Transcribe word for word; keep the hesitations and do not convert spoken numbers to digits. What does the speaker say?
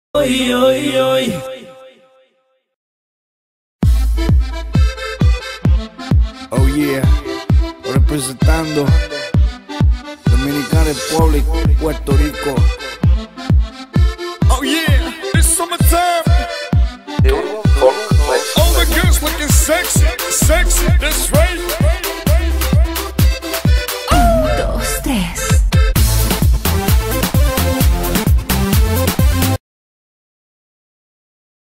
Hoy, hoy, hoy. Oh yeah, representando Dominican Republic, Puerto Rico. Oh yeah, it's summertime. All the girls looking sexy, sexy.